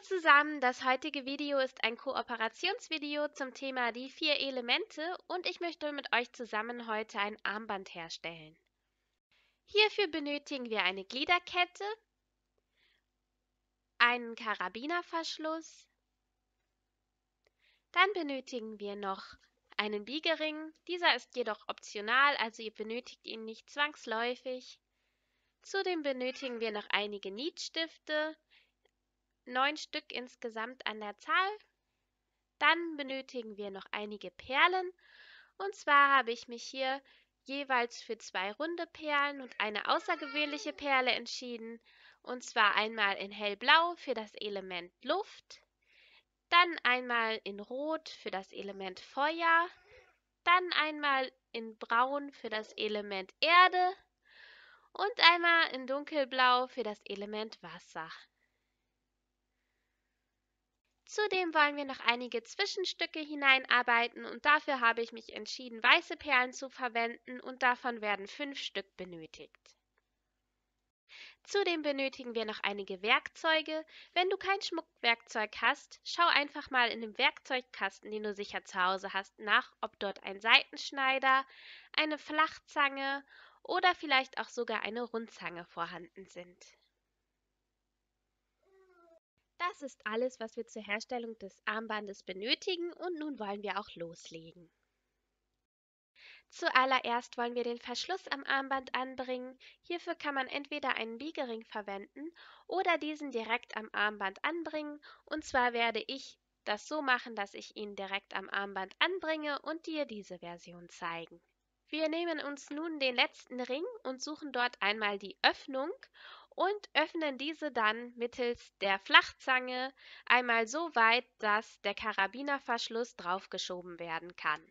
zusammen, das heutige Video ist ein Kooperationsvideo zum Thema die 4 Elemente und ich möchte mit euch zusammen heute ein Armband herstellen. Hierfür benötigen wir eine Gliederkette, einen Karabinerverschluss, dann benötigen wir noch einen Biegering, dieser ist jedoch optional, also ihr benötigt ihn nicht zwangsläufig. Zudem benötigen wir noch einige Nietstifte, 9 Stück insgesamt an der Zahl. Dann benötigen wir noch einige Perlen, und zwar habe ich mich hier jeweils für 2 runde Perlen und eine außergewöhnliche Perle entschieden, und zwar einmal in hellblau für das Element Luft, dann einmal in Rot für das Element Feuer, dann einmal in Braun für das Element Erde und einmal in Dunkelblau für das Element Wasser. Zudem wollen wir noch einige Zwischenstücke hineinarbeiten und dafür habe ich mich entschieden, weiße Perlen zu verwenden und davon werden 5 Stück benötigt. Zudem benötigen wir noch einige Werkzeuge. Wenn du kein Schmuckwerkzeug hast, schau einfach mal in dem Werkzeugkasten, den du sicher zu Hause hast, nach, ob dort ein Seitenschneider, eine Flachzange oder vielleicht auch sogar eine Rundzange vorhanden sind. Das ist alles, was wir zur Herstellung des Armbandes benötigen und nun wollen wir auch loslegen. Zuallererst wollen wir den Verschluss am Armband anbringen. Hierfür kann man entweder einen Biegering verwenden oder diesen direkt am Armband anbringen. Und zwar werde ich das so machen, dass ich ihn direkt am Armband anbringe und dir diese Version zeigen. Wir nehmen uns nun den letzten Ring und suchen dort einmal die Öffnung und öffnen diese dann mittels der Flachzange einmal so weit, dass der Karabinerverschluss draufgeschoben werden kann.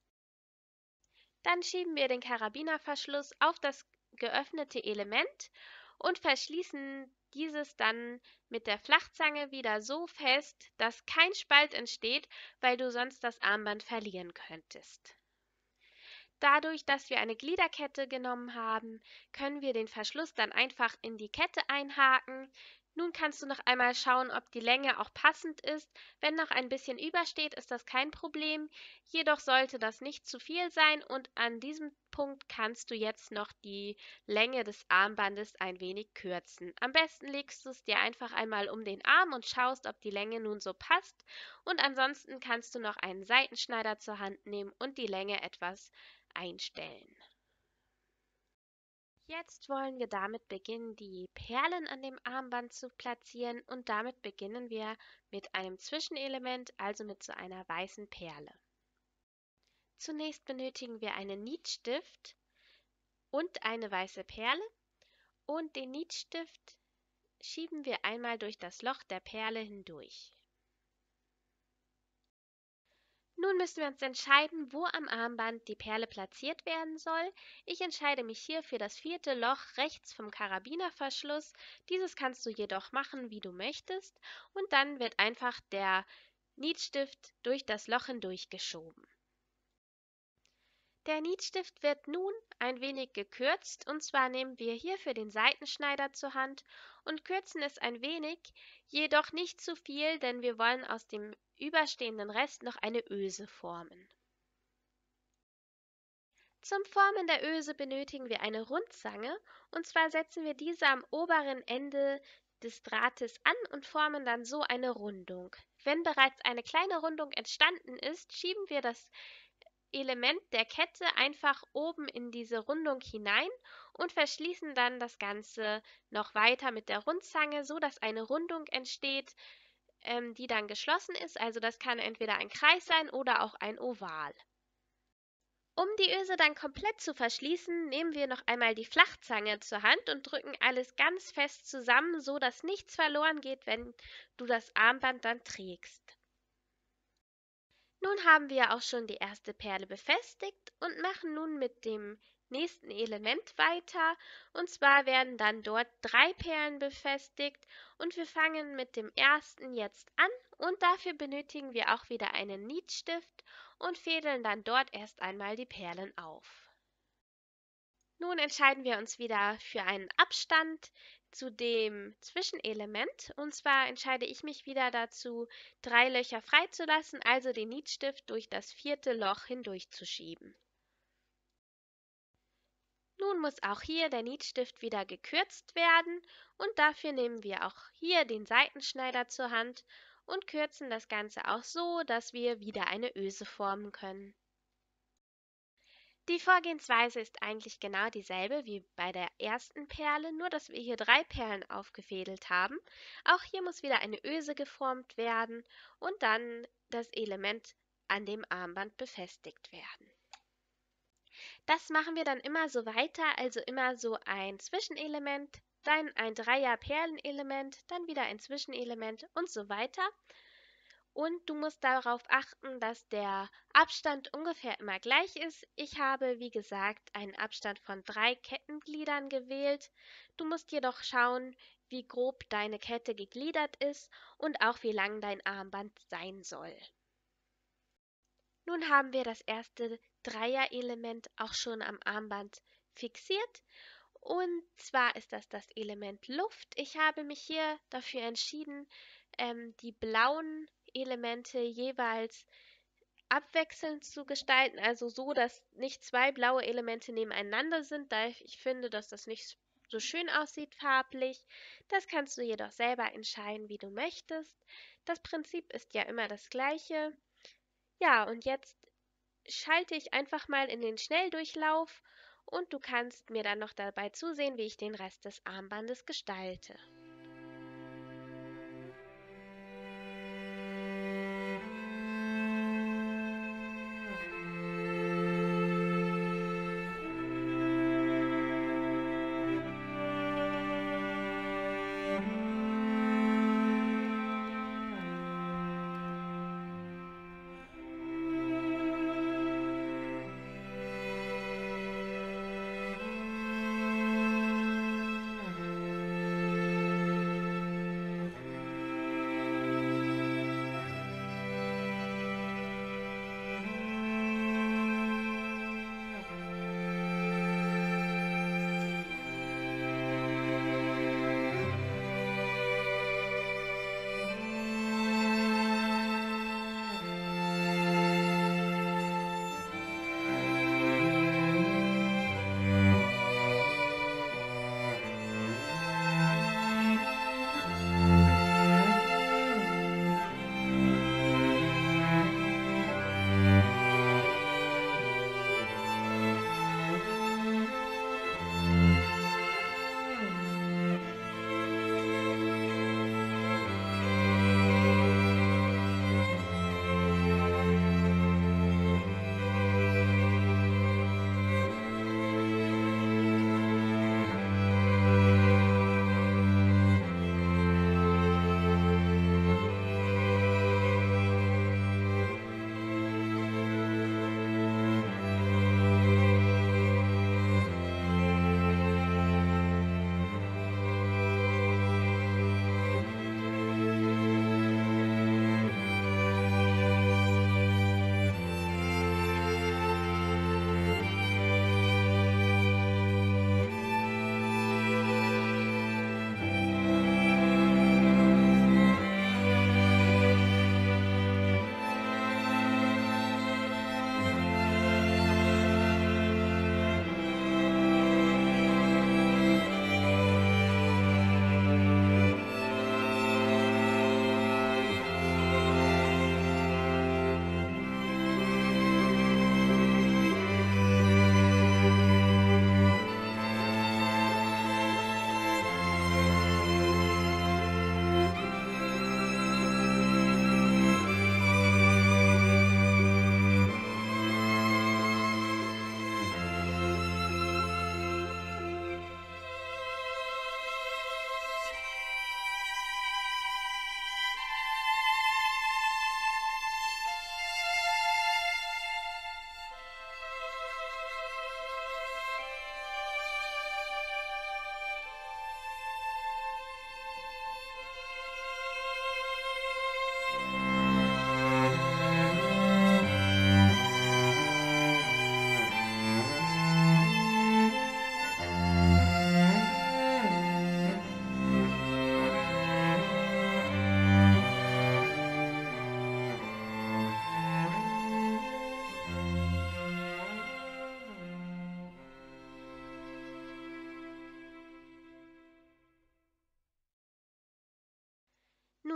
Dann schieben wir den Karabinerverschluss auf das geöffnete Element und verschließen dieses dann mit der Flachzange wieder so fest, dass kein Spalt entsteht, weil du sonst das Armband verlieren könntest. Dadurch, dass wir eine Gliederkette genommen haben, können wir den Verschluss dann einfach in die Kette einhaken. Nun kannst du noch einmal schauen, ob die Länge auch passend ist. Wenn noch ein bisschen übersteht, ist das kein Problem. Jedoch sollte das nicht zu viel sein und an diesem Punkt kannst du jetzt noch die Länge des Armbandes ein wenig kürzen. Am besten legst du es dir einfach einmal um den Arm und schaust, ob die Länge nun so passt. Und ansonsten kannst du noch einen Seitenschneider zur Hand nehmen und die Länge etwas einstellen. Jetzt wollen wir damit beginnen, die Perlen an dem Armband zu platzieren und damit beginnen wir mit einem Zwischenelement, also mit so einer weißen Perle. Zunächst benötigen wir einen Nietstift und eine weiße Perle und den Nietstift schieben wir einmal durch das Loch der Perle hindurch. Nun müssen wir uns entscheiden, wo am Armband die Perle platziert werden soll. Ich entscheide mich hier für das 4. Loch rechts vom Karabinerverschluss. Dieses kannst du jedoch machen, wie du möchtest. Und dann wird einfach der Nietstift durch das Loch hindurch geschoben. Der Nietstift wird nun ein wenig gekürzt, und zwar nehmen wir hierfür den Seitenschneider zur Hand und kürzen es ein wenig, jedoch nicht zu viel, denn wir wollen aus dem überstehenden Rest noch eine Öse formen. Zum Formen der Öse benötigen wir eine Rundzange, und zwar setzen wir diese am oberen Ende des Drahtes an und formen dann so eine Rundung. Wenn bereits eine kleine Rundung entstanden ist, schieben wir das Element der Kette einfach oben in diese Rundung hinein und verschließen dann das Ganze noch weiter mit der Rundzange, so dass eine Rundung entsteht, die dann geschlossen ist. Also das kann entweder ein Kreis sein oder auch ein Oval. Um die Öse dann komplett zu verschließen, nehmen wir noch einmal die Flachzange zur Hand und drücken alles ganz fest zusammen, so dass nichts verloren geht, wenn du das Armband dann trägst. Nun haben wir auch schon die erste Perle befestigt und machen nun mit dem nächsten Element weiter. Und zwar werden dann dort 3 Perlen befestigt und wir fangen mit dem ersten jetzt an und dafür benötigen wir auch wieder einen Nietstift und fädeln dann dort erst einmal die Perlen auf. Nun entscheiden wir uns wieder für einen Abstand. zu dem Zwischenelement. Und zwar entscheide ich mich wieder dazu, 3 Löcher freizulassen, also den Nietstift durch das 4. Loch hindurchzuschieben. Nun muss auch hier der Nietstift wieder gekürzt werden und dafür nehmen wir auch hier den Seitenschneider zur Hand und kürzen das Ganze auch so, dass wir wieder eine Öse formen können. Die Vorgehensweise ist eigentlich genau dieselbe wie bei der ersten Perle, nur dass wir hier 3 Perlen aufgefädelt haben. Auch hier muss wieder eine Öse geformt werden und dann das Element an dem Armband befestigt werden. Das machen wir dann immer so weiter, also immer so ein Zwischenelement, dann ein Dreier-Perlenelement, dann wieder ein Zwischenelement und so weiter. Und du musst darauf achten, dass der Abstand ungefähr immer gleich ist. Ich habe, wie gesagt, einen Abstand von 3 Kettengliedern gewählt. Du musst jedoch schauen, wie grob deine Kette gegliedert ist und auch wie lang dein Armband sein soll. Nun haben wir das erste Dreierelement auch schon am Armband fixiert. Und zwar ist das Element Luft. Ich habe mich hier dafür entschieden, die blauen Elemente jeweils abwechselnd zu gestalten, also so, dass nicht 2 blaue Elemente nebeneinander sind, da ich finde, dass das nicht so schön aussieht farblich. Das kannst du jedoch selber entscheiden, wie du möchtest. Das Prinzip ist ja immer das gleiche. Ja, und jetzt schalte ich einfach mal in den Schnelldurchlauf und du kannst mir dann noch dabei zusehen, wie ich den Rest des Armbandes gestalte.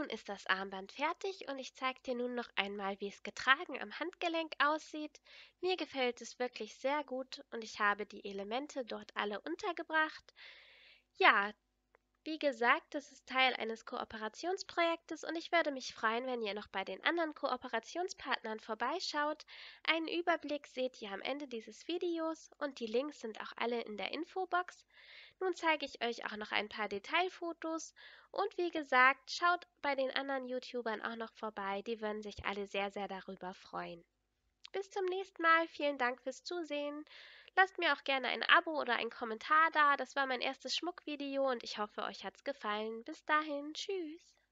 Nun ist das Armband fertig und ich zeige dir nun noch einmal, wie es getragen am Handgelenk aussieht. Mir gefällt es wirklich sehr gut und ich habe die Elemente dort alle untergebracht. Ja, wie gesagt, das ist Teil eines Kooperationsprojektes und ich würde mich freuen, wenn ihr noch bei den anderen Kooperationspartnern vorbeischaut. Einen Überblick seht ihr am Ende dieses Videos und die Links sind auch alle in der Infobox. Nun zeige ich euch auch noch ein paar Detailfotos und wie gesagt, schaut bei den anderen YouTubern auch noch vorbei, die würden sich alle sehr, sehr darüber freuen. Bis zum nächsten Mal, vielen Dank fürs Zusehen. Lasst mir auch gerne ein Abo oder einen Kommentar da. Das war mein erstes Schmuckvideo und ich hoffe, euch hat's gefallen. Bis dahin, tschüss.